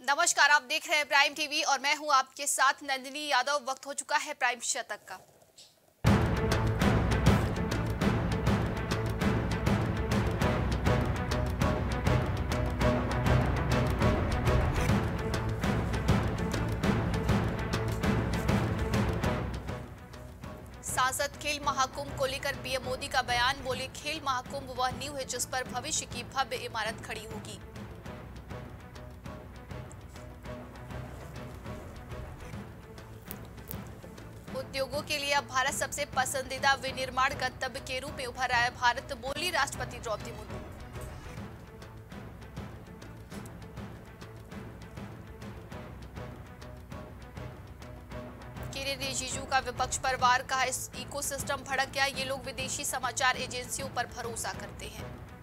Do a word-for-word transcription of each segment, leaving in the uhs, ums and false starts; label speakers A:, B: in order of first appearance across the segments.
A: नमस्कार, आप देख रहे हैं प्राइम टीवी और मैं हूं आपके साथ नंदिनी यादव। वक्त हो चुका है प्राइम शतक का। सांसद खेल महाकुंभ को लेकर पीएम मोदी का बयान। बोले, खेल महाकुंभ वह नींव है जिस पर भविष्य की भव्य इमारत खड़ी होगी। उद्योगों के लिए अब भारत सबसे पसंदीदा विनिर्माण गंतव्य के रूप में उभर रहा है भारत, बोली राष्ट्रपति द्रौपदी मुर्मू। किरेन रिजिजू का विपक्ष पर वार, कहा इस इकोसिस्टम भड़क गया, ये लोग विदेशी समाचार एजेंसियों पर भरोसा करते हैं।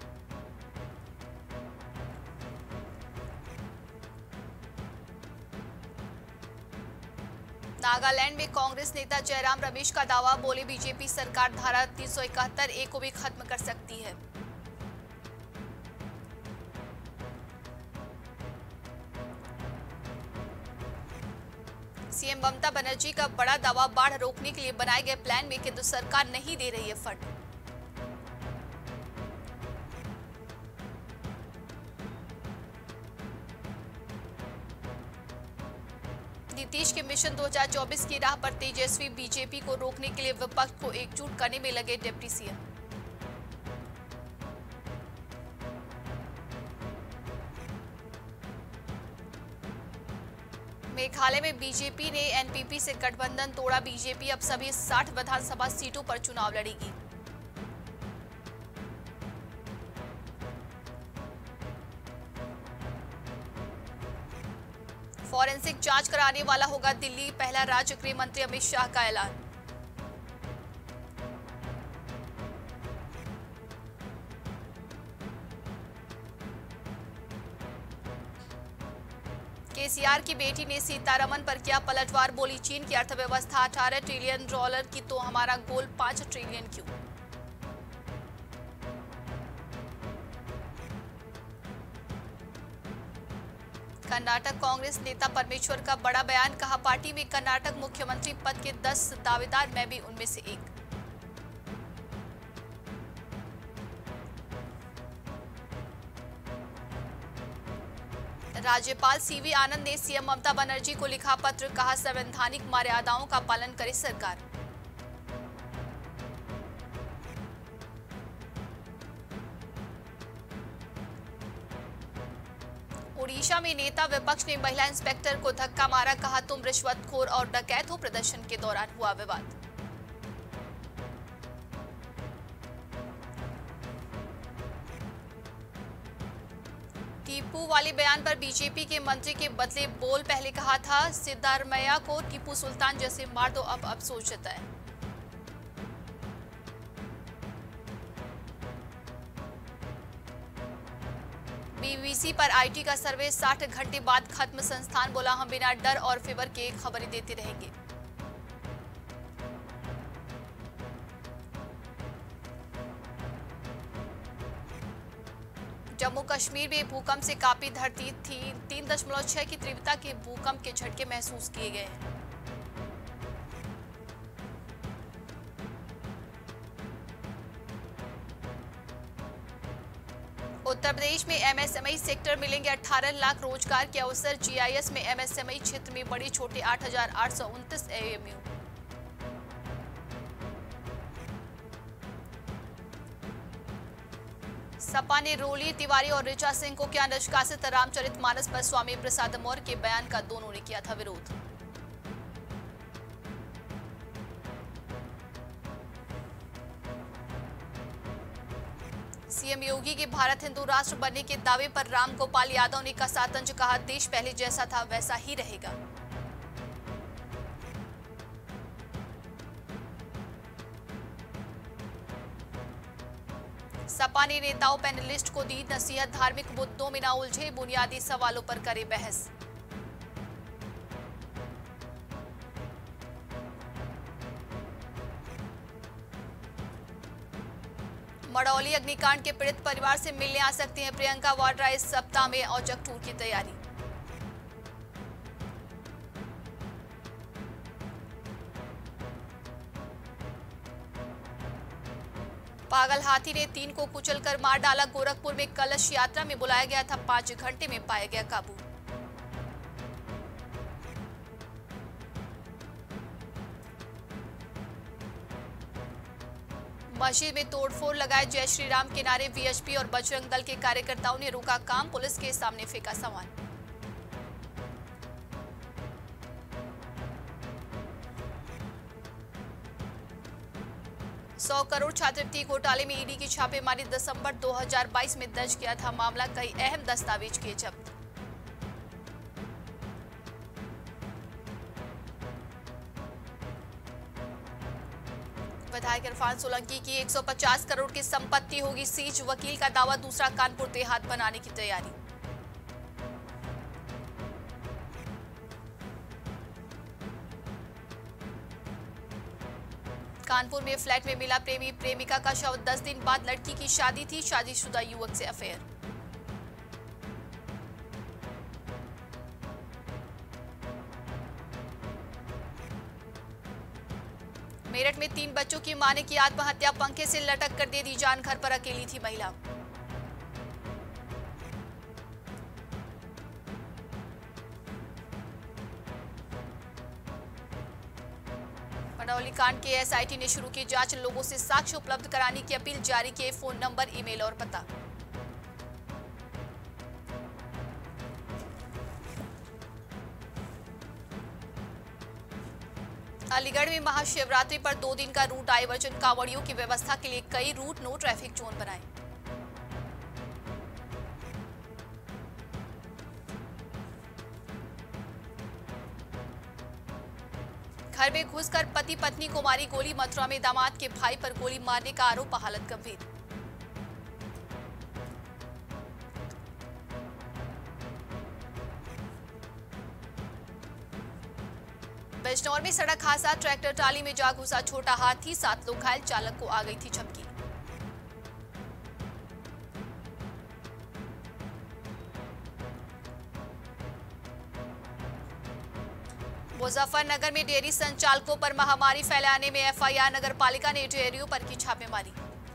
A: नागालैंड में कांग्रेस नेता जयराम रमेश का दावा। बोले, बीजेपी सरकार धारा तीन सौ इकहत्तर ए को भी खत्म कर सकती है। सीएम ममता बनर्जी का बड़ा दावा। बाढ़ रोकने के लिए बनाए गए प्लान में केंद्र सरकार नहीं दे रही है फंड। नीतीश के मिशन दो हज़ार चौबीस की राह पर तेजस्वी, बीजेपी को रोकने के लिए विपक्ष को एकजुट करने में लगे डिप्टी सीएम। मेघालय में बीजेपी ने एनपीपी से गठबंधन तोड़ा। बीजेपी अब सभी साठ विधानसभा सीटों पर चुनाव लड़ेगी। फॉरेंसिक जांच कराने वाला होगा दिल्ली, पहला राज्य गृह मंत्री अमित शाह का ऐलान। केसीआर की बेटी ने सीतारमन पर किया पलटवार। बोली, चीन की अर्थव्यवस्था अठारह ट्रिलियन डॉलर की तो हमारा गोल पांच ट्रिलियन क्यों। कर्नाटक कांग्रेस नेता परमेश्वर का बड़ा बयान, कहा पार्टी में कर्नाटक मुख्यमंत्री पद के दस दावेदार, मैं भी उनमें से एक। राज्यपाल सीवी आनंद ने सीएम ममता बनर्जी को लिखा पत्र, कहा संवैधानिक मर्यादाओं का पालन करे सरकार। ओडिशा में नेता विपक्ष ने महिला इंस्पेक्टर को धक्का मारा, कहा तुम रिश्वतखोर और डकैत हो। प्रदर्शन के दौरान हुआ विवाद। टीपू वाले बयान पर बीजेपी के मंत्री के बदले बोल, पहले कहा था सिद्धारमैया को टीपू सुल्तान जैसे मार दो, अब अफसोस जताए। बीबीसी पर आईटी का सर्वे साठ घंटे बाद खत्म, संस्थान बोला हम बिना डर और फेवर के खबरें देते रहेंगे। जम्मू कश्मीर में भूकंप से कांपी धरती थी। तीन दशमलव छह की तीव्रता के भूकंप के झटके महसूस किए गए हैं। उत्तर प्रदेश में एमएसएमई सेक्टर मिलेंगे अठारह लाख रोजगार के अवसर। जीआईएस में एमएसएमई क्षेत्र में बड़े छोटे आठ हजार आठ सौ उनतीस एएमयू। सपा ने रोली तिवारी और ऋचा सिंह को किया निष्कासित। रामचरितमानस पर स्वामी प्रसाद मौर्य के बयान का दोनों ने किया था विरोध। सीएम योगी के भारत हिंदू राष्ट्र बनने के दावे पर राम गोपाल यादव ने कसा तंज, कहा देश पहले जैसा था वैसा ही रहेगा। सपा ने नेताओं पैनलिस्ट को दी नसीहत, धार्मिक मुद्दों में न उलझे, बुनियादी सवालों पर करे बहस। मड़ौली अग्निकांड के पीड़ित परिवार से मिलने आ सकती हैं प्रियंका वाड्रा। इस सप्ताह में औचक टूर की तैयारी। पागल हाथी ने तीन को कुचलकर मार डाला। गोरखपुर में कलश यात्रा में बुलाया गया था, पांच घंटे में पाया गया काबू। मस्जिद में तोड़फोड़ लगाए जय श्री राम के नारे। वीएचपी और बजरंग दल के कार्यकर्ताओं ने रोका काम, पुलिस के सामने फेंका सामान। सौ करोड़ छात्रवृत्ति घोटाले में ईडी की छापेमारी। दिसंबर दो हज़ार बाईस में दर्ज किया था मामला, कई अहम दस्तावेज किए जब्त। विधायक इरफान सोलंकी की एक सौ पचास करोड़ की संपत्ति होगी सीज। वकील का दावा, दूसरा कानपुर देहात बनाने की तैयारी। कानपुर में फ्लैट में मिला प्रेमी प्रेमिका का शव। दस दिन बाद लड़की की शादी थी, शादीशुदा युवक से अफेयर। मेरठ में तीन बच्चों की मां ने की आत्महत्या। पंखे से लटक कर दे दी जान, घर पर अकेली थी महिला। मंडौली कांड के एसआईटी ने शुरू की जांच। लोगों से साक्ष्य उपलब्ध कराने की अपील जारी किए। फोन नंबर, ईमेल और पता। अलीगढ़ में महाशिवरात्रि पर दो दिन का रूट डायवर्जन। कांवड़ियों की व्यवस्था के लिए कई रूट नो ट्रैफिक जोन बनाए। घर में घुसकर पति पत्नी को मारी गोली। मथुरा में दामाद के भाई पर गोली मारने का आरोप, हालत गंभीर। बिजनौर में सड़क हादसा। ट्रैक्टर ट्राली में जा घुसा छोटा हाथी। सात लोग घायल, चालक को आ गई थी झपकी। मुजफ्फरनगर में डेयरी संचालकों पर महामारी फैलाने में एफआईआर। नगर पालिका ने डेयरियों पर की छापेमारी।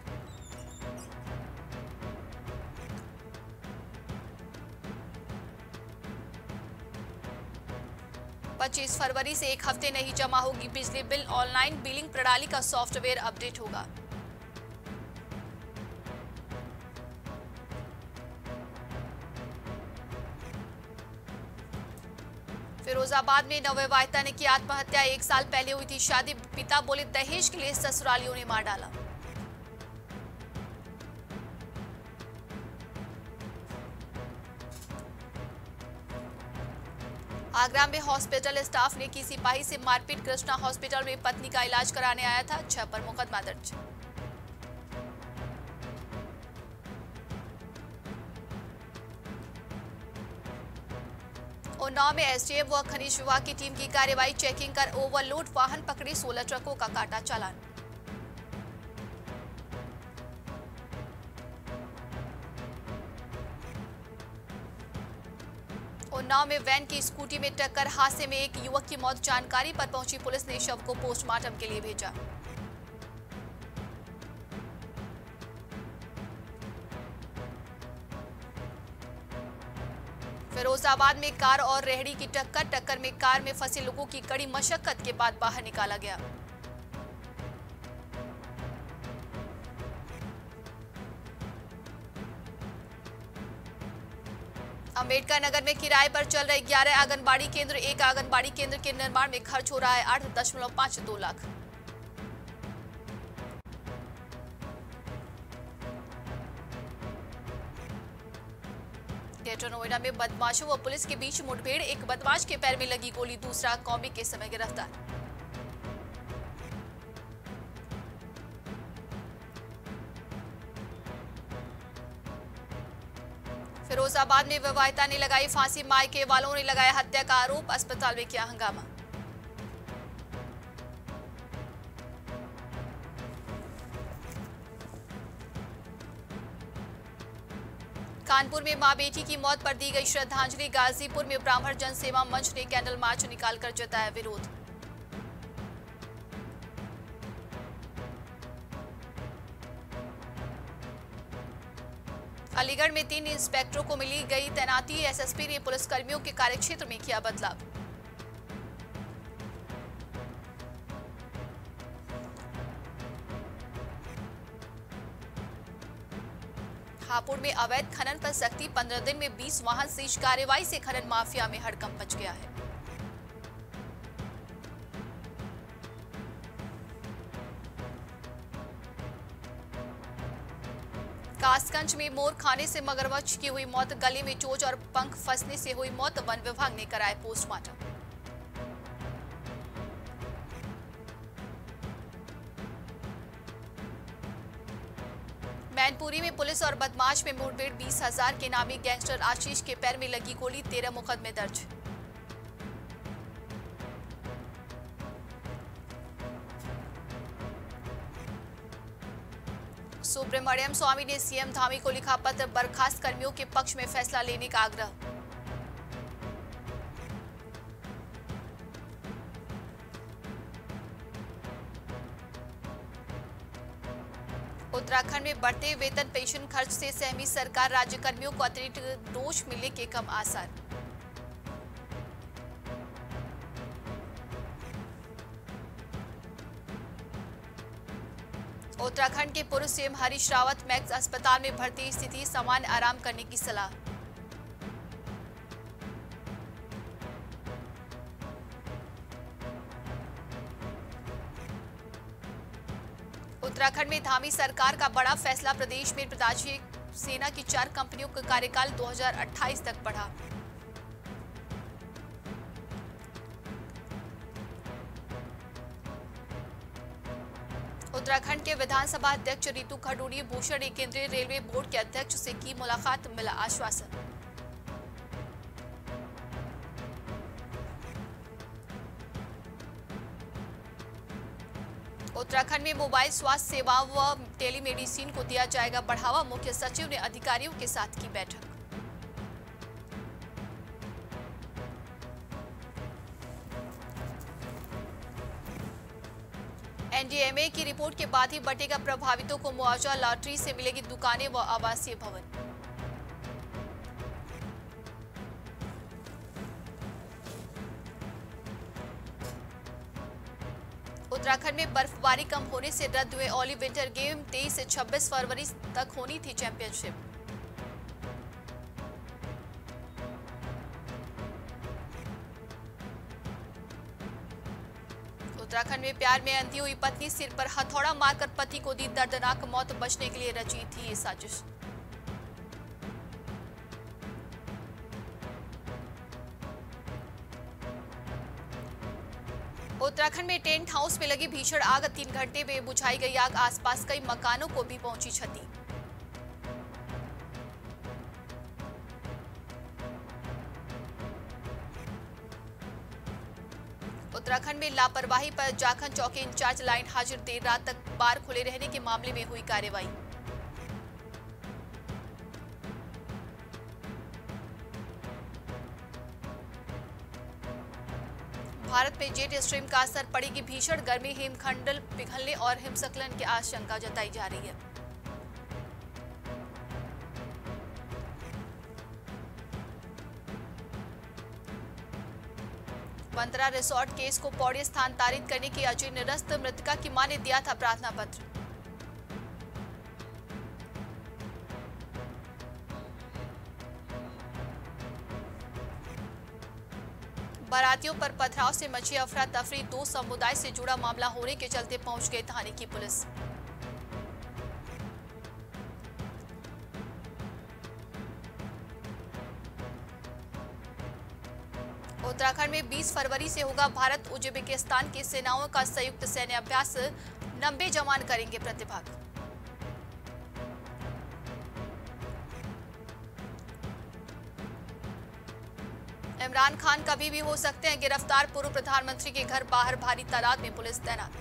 A: पच्चीस फरवरी से एक हफ्ते नहीं जमा होगी बिजली बिल। ऑनलाइन बिलिंग प्रणाली का सॉफ्टवेयर अपडेट होगा। फिरोजाबाद में नवविवाहिता ने की आत्महत्या। एक साल पहले हुई थी शादी। पिता बोले दहेज के लिए ससुरालियों ने मार डाला। आगरा में हॉस्पिटल स्टाफ ने की सिपाही से मारपीट। कृष्णा हॉस्पिटल में पत्नी का इलाज कराने आया था, छह पर मुकदमा दर्ज। उन्नाव में एसडीएम व खनिज विभाग की टीम की कार्रवाई। चेकिंग कर ओवरलोड वाहन पकड़े। सोलह ट्रकों का काटा चालान। उन्नाव में वैन की स्कूटी में टक्कर। हादसे में एक युवक की मौत। जानकारी पर पहुंची पुलिस ने शव को पोस्टमार्टम के लिए भेजा। फिरोजाबाद में कार और रेहड़ी की टक्कर। टक्कर में कार में फंसे लोगों की कड़ी मशक्कत के बाद बाहर निकाला गया। अम्बेडकर नगर में किराए पर चल रहे ग्यारह आंगनबाड़ी केंद्र। एक आंगनबाड़ी केंद्र के निर्माण में खर्च हो रहा है आठ दशमलव पांच दो लाख। ग्रेटर नोएडा में बदमाशों व पुलिस के बीच मुठभेड़। एक बदमाश के पैर में लगी गोली, दूसरा कौमी के समय गिरफ्तार। फिरोजाबाद में विवाहिता ने लगाई फांसी। मायके वालों ने लगाया हत्या का आरोप। अस्पताल में किया हंगामा। कानपुर में मां बेटी की मौत पर दी गई श्रद्धांजलि। गाजीपुर में ब्राह्मण जनसेवा मंच ने कैंडल मार्च निकालकर जताया विरोध। अलीगढ़ में तीन इंस्पेक्टरों को मिली गई तैनाती। एसएसपी ने पुलिसकर्मियों के कार्यक्षेत्र में किया बदलाव। हापुड़ में अवैध खनन पर सख्ती। पंद्रह दिन में बीस वाहन सीज। कार्रवाई से खनन माफिया में हड़कंप मच गया है। कासगंज में मोर खाने से मगरमच्छ की हुई मौत। गले में चोट और पंख फंसने से हुई मौत। वन विभाग ने कराया पोस्टमार्टम। मैनपुरी में पुलिस और बदमाश में मुठभेड़। बीस हजार के नामी गैंगस्टर आशीष के पैर में लगी गोली। तेरह मुकदमे दर्ज। सुब्रमण्यम स्वामी ने सीएम धामी को लिखा पत्र। बर्खास्त कर्मियों के पक्ष में फैसला लेने का आग्रह। उत्तराखंड में बढ़ते वेतन पेंशन खर्च से सहमी सरकार। राज्य कर्मियों को अतिरिक्त डोज मिलने के कम आसार। उत्तराखंड के पूर्व सीएम हरीश रावत मैक्स अस्पताल में भर्ती। स्थिति सामान्य, आराम करने की सलाह। उत्तराखंड में धामी सरकार का बड़ा फैसला। प्रदेश में प्रतापी सेना की चार कंपनियों का कार्यकाल दो हज़ार अट्ठाईस तक बढ़ा। उत्तराखंड के विधानसभा अध्यक्ष रितु खडूरी भूषण ने केंद्रीय रेलवे बोर्ड के अध्यक्ष से की मुलाकात। मिला आश्वासन। उत्तराखंड में मोबाइल स्वास्थ्य सेवाओं व टेलीमेडिसिन को दिया जाएगा बढ़ावा। मुख्य सचिव ने अधिकारियों के साथ की बैठक। एनडीएमए की रिपोर्ट के बाद ही बटेगा प्रभावितों को मुआवजा। लॉटरी से मिलेगी दुकानें व आवासीय भवन। उत्तराखंड में बर्फबारी कम होने से रद्द हुए ओली विंटर गेम। तेईस से छब्बीस फरवरी तक होनी थी चैंपियनशिप। उत्तराखंड में प्यार में अंधी हुई पत्नी। सिर पर हथौड़ा मारकर पति को दी दर्दनाक मौत। बचने के लिए रची थी ये साजिश। उत्तराखंड में टेंट हाउस में लगी भीषण आग। तीन घंटे में बुझाई गई आग। आसपास कई मकानों को भी पहुंची क्षति। उत्तराखंड में लापरवाही पर जाखन चौकी इंचार्ज लाइन हाजिर। देर रात तक बार खुले रहने के मामले में हुई कार्रवाई। भारत में जेट स्ट्रीम का असर। पड़ेगी भीषण गर्मी। हिमखंड पिघलने और हिमस्खलन की आशंका जताई जा रही है। बंदरा रिसोर्ट केस को पौड़ी स्थानांतरित करने की अर्जी निरस्त। मृतका की मां ने दिया था प्रार्थना पत्र। बारातियों पर पथराव से मची अफरा तफरी। दो समुदाय से जुड़ा मामला होने के चलते पहुंच गई थाने की पुलिस। उत्तराखंड में बीस फरवरी से होगा भारत उज्बेकिस्तान की सेनाओं का संयुक्त सैन्य अभ्यास। नब्बे जवान करेंगे प्रतिभाग। इमरान खान कभी भी हो सकते हैं गिरफ्तार। पूर्व प्रधानमंत्री के घर बाहर भारी तादाद में पुलिस तैनात।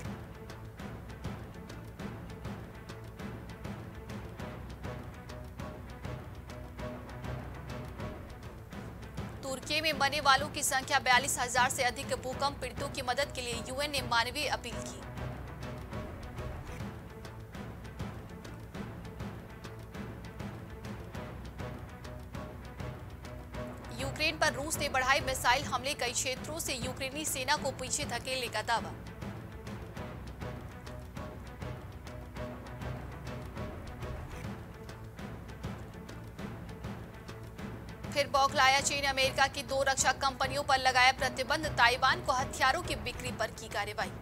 A: तुर्की में मरने वालों की संख्या बयालीस हजार से अधिक। भूकंप पीड़ितों की मदद के लिए यूएन ने मानवीय अपील की। यूक्रेन पर रूस ने बढ़ाए मिसाइल हमले, कई क्षेत्रों से यूक्रेनी सेना को पीछे धकेलने का दावा। फिर बौखलाया चीन, अमेरिका की दो रक्षा कंपनियों पर लगाया प्रतिबंध, ताइवान को हथियारों की बिक्री पर की कार्रवाई।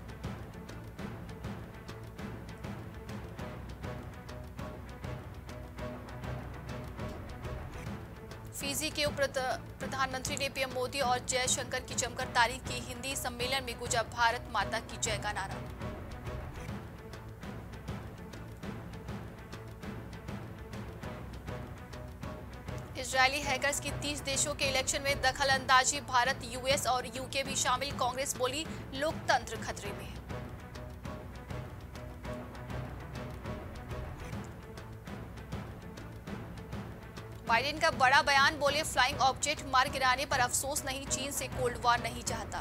A: फिजी के उप प्रधानमंत्री ने पीएम मोदी और जयशंकर की जमकर तारीफ की, हिंदी सम्मेलन में गूंजा भारत माता की जय का नारा। इजरायली हैकर्स की तीस देशों के इलेक्शन में दखल अंदाजी, भारत, यूएस और यूके भी शामिल, कांग्रेस बोली लोकतंत्र खतरे में है। बाइडेन का बड़ा बयान, बोले फ्लाइंग ऑब्जेक्ट मार गिराने पर अफसोस नहीं, चीन से कोल्ड वॉर नहीं चाहता।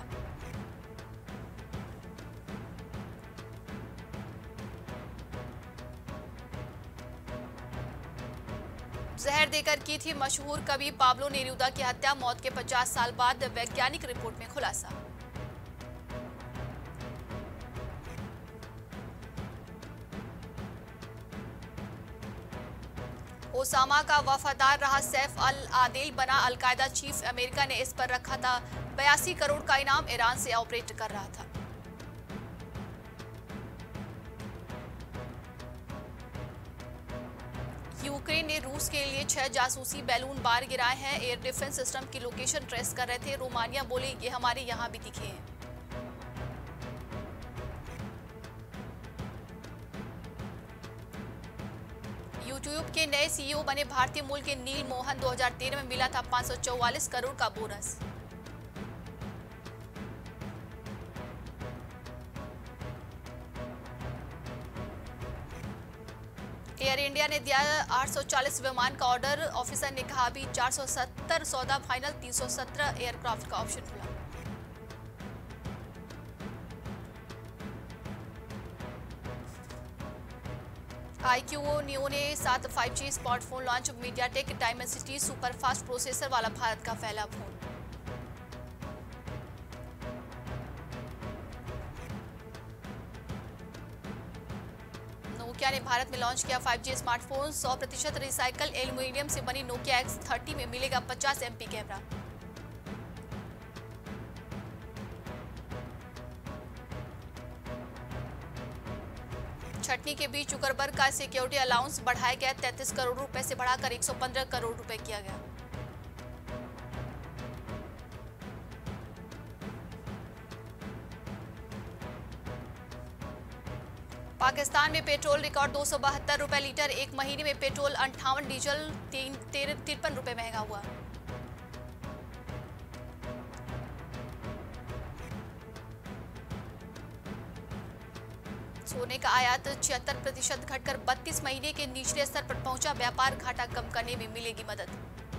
A: जहर देकर की थी मशहूर कवि पाब्लो नेरूदा की हत्या, मौत के पचास साल बाद वैज्ञानिक रिपोर्ट में खुलासा। ओसामा का वफादार रहा, सैफ अल आदेल बना अलकायदा चीफ, अमेरिका ने इस पर रखा था बयासी करोड़ का इनाम, ईरान से ऑपरेट कर रहा था। यूक्रेन ने रूस के लिए छह जासूसी बैलून बार गिराए हैं, एयर डिफेंस सिस्टम की लोकेशन ट्रेस कर रहे थे, रोमानिया बोले ये हमारे यहां भी दिखे हैं। यूट्यूब के नए सीईओ बने भारतीय मूल के नील मोहन, दो हज़ार तेरह में मिला था पाँच सौ चौवालीस करोड़ का बोनस। एयर इंडिया ने दिया आठ सौ चालीस विमान का ऑर्डर, ऑफिसर ने कहा अभी चार सौ सत्तर सौदा फाइनल, तीन सौ सत्रह एयरक्राफ्ट का ऑप्शन खुला। आईक्यूओ नियो ने सात five G smartphone launch, MediaTek Dimensity superfast processor वाला भारत का पहला फोन। नोकिया ने भारत में लॉन्च किया फाइव जी स्मार्टफोन, सौ प्रतिशत रिसाइकल एल्यूमिनियम से बनी नोकिया एक्स थर्टी में मिलेगा पचास एमपी कैमरा। छटनी के बीच जुकरबर्ग का सिक्योरिटी अलाउंस बढ़ाया गया, तैंतीस करोड़ रुपए से बढ़ाकर एक सौ पंद्रह करोड़ रुपए किया गया। पाकिस्तान में पेट्रोल रिकॉर्ड दो सौ बहत्तर रुपए लीटर, एक महीने में पेट्रोल अंठावन, डीजल तिरपन रुपए महंगा हुआ। सोने का आयात छिहत्तर प्रतिशत घटकर बत्तीस महीने के निचले स्तर पर पहुंचा, व्यापार घाटा कम करने में मिलेगी मदद।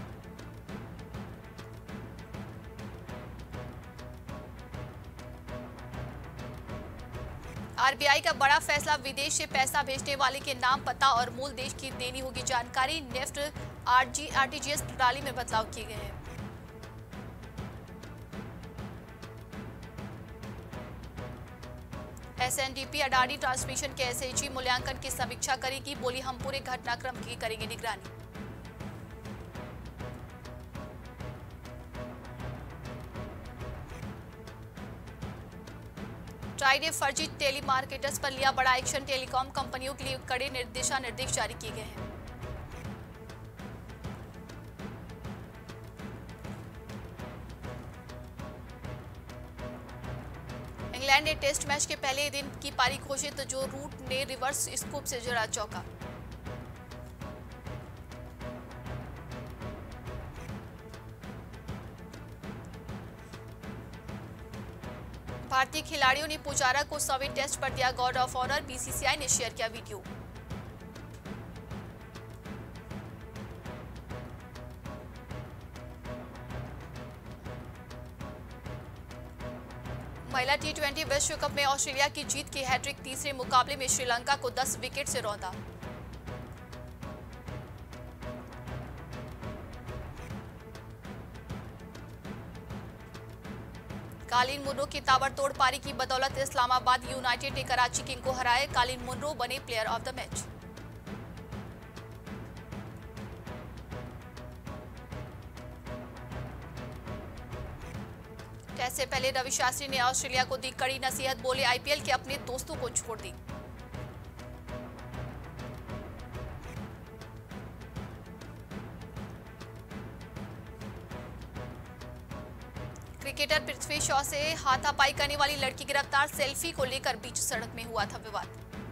A: आरबीआई का बड़ा फैसला, विदेश से पैसा भेजने वाले के नाम, पता और मूल देश की देनी होगी जानकारी, नेफ्ट आरटीजीएस प्रणाली में बदलाव किए गए हैं। एसएनडीपी अडानी ट्रांसमिशन के एसएचजी मूल्यांकन की समीक्षा करेगी, बोली हम पूरे घटनाक्रम की करेंगे निगरानी। ट्राई ने फर्जी टेलीमार्केटर्स पर लिया बड़ा एक्शन, टेलीकॉम कंपनियों के लिए कड़े निर्देशा निर्देश जारी किए गए हैं। इंग्लैंड ने टेस्ट मैच के पहले दिन की पारी घोषित, जो रूट ने रिवर्स स्कूप से जड़ा चौका। भारतीय खिलाड़ियों ने पुजारा को सौवें टेस्ट पर दिया गार्ड ऑफ ऑनर, बीसीसीआई ने शेयर किया वीडियो। महिला टी ट्वेंटी विश्व कप में ऑस्ट्रेलिया की जीत की हैट्रिक, तीसरे मुकाबले में श्रीलंका को दस विकेट से रौंदा। कालिन मुनरो की ताबड़तोड़ पारी की बदौलत इस्लामाबाद यूनाइटेड ने कराची किंग को हराए। कालिन मुनरो बने player of the match. Test से पहले रवि शास्त्री ने ऑस्ट्रेलिया को दी कड़ी नसीहत, बोले आईपीएल के अपने दोस्तों को छोड़ दी। क्रिकेटर पृथ्वी शॉ से हाथापाई करने वाली लड़की गिरफ्तार, सेल्फी को लेकर बीच सड़क में हुआ था विवाद।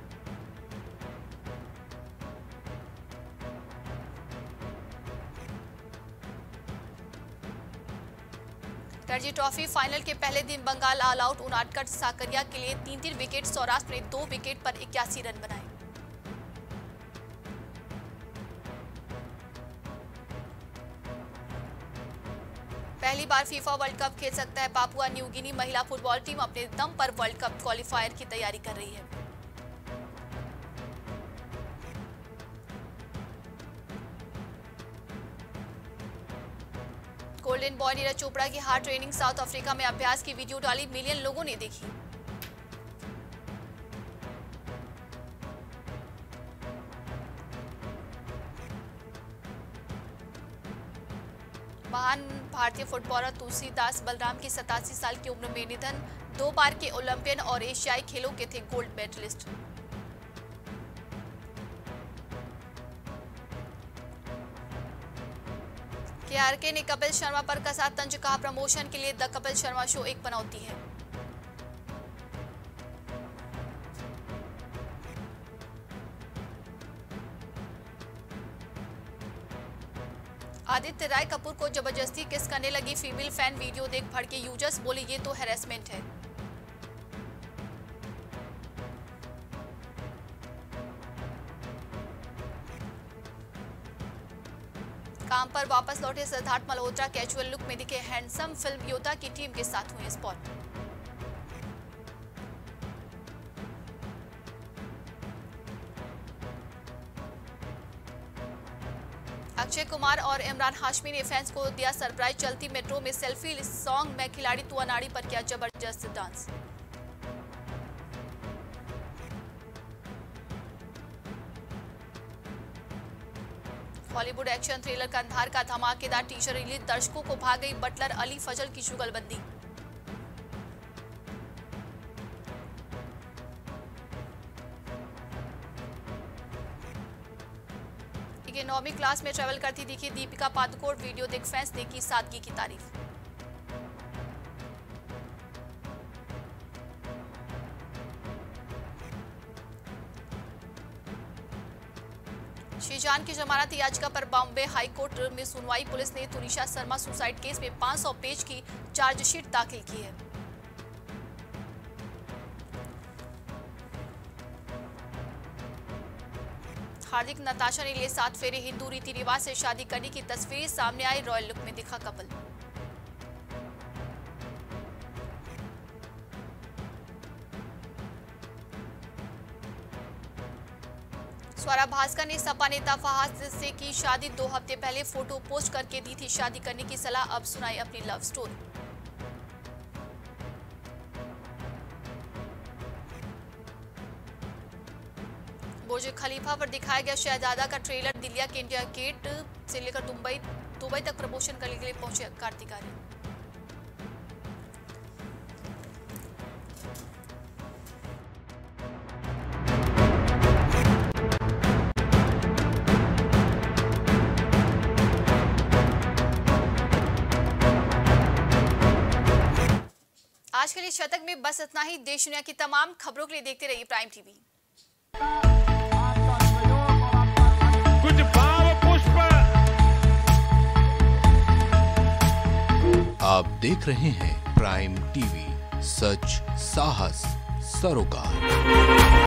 A: रणजी ट्रॉफी फाइनल के पहले दिन बंगाल ऑल आउट, उनादकट साकरिया के लिए तीन तीन विकेट, सौराष्ट्र ने दो विकेट पर इक्यासी रन बनाए। पहली बार फीफा वर्ल्ड कप खेल सकता है पापुआ न्यू गिनी, महिला फुटबॉल टीम अपने दम पर वर्ल्ड कप क्वालिफायर की तैयारी कर रही है। गोल्डन बॉय नीरज चोपड़ा की हार्ड ट्रेनिंग, साउथ अफ्रीका में अभ्यास की वीडियो डाली, मिलियन लोगों ने देखी। महान भारतीय फुटबॉलर तुलसीदास बलराम की सतासी साल की उम्र में निधन, दो बार के ओलंपियन और एशियाई खेलों के थे गोल्ड मेडलिस्ट। केआरके ने कपिल शर्मा पर कसा तंज, कहा प्रमोशन के लिए द कपिल शर्मा शो एक पनौती है। आदित्य राय कपूर को जबरदस्ती किस करने लगी फीमेल फैन, वीडियो देख भड़के यूजर्स, बोले ये तो हैरेसमेंट है। काम पर वापस लौटे सिद्धार्थ मल्होत्रा, कैजुअल लुक में दिखे हैंडसम, फिल्म योद्धा की टीम के साथ हुए स्पॉट। अक्षय कुमार और इमरान हाशमी ने फैंस को दिया सरप्राइज, चलती मेट्रो में सेल्फी सॉन्ग में खिलाड़ी तुअनाड़ी पर किया जबरदस्त dance. Hollywood action thriller Kandahar का धमाकेदार टीजर रिलीज, दर्शकों को भा गई बटलर अली फजल की जुगलबंदी। नौवीं क्लास में ट्रेवल करती दिखी दीपिका पादुकोण, वीडियो देख फैंस ने की सादगी की तारीफ। शीजान की जमानत याचिका पर बॉम्बे हाई कोर्ट में सुनवाई, पुलिस ने तुनिशा शर्मा सुसाइड केस में पाँच सौ पेज की चार्जशीट दाखिल की है। हार्दिक नताशा ने लिए सात फेरे, हिंदू रीति रिवाज से शादी करने की तस्वीर सामने आई, रॉयल लुक में दिखा कपल। स्वरा भास्कर ने सपा नेता फहाद से की शादी, दो हफ्ते पहले फोटो पोस्ट करके दी थी शादी करने की सलाह, अब सुनाई अपनी लव स्टोरी। बुर्ज खलीफा पर दिखाया गया शहजादा का ट्रेलर, दिल्ली के इंडिया गेट से लेकर दुबई दुबई तक प्रमोशन करने के लिए पहुंचे कार्तिक आर्यन। आज के लिए शतक में बस इतना ही। देश दुनिया की तमाम खबरों के लिए देखते रहिए प्राइम टीवी।
B: कुछ भाव पुष्प।
C: आप देख रहे हैं प्राइम टीवी, सच साहस सरोकार।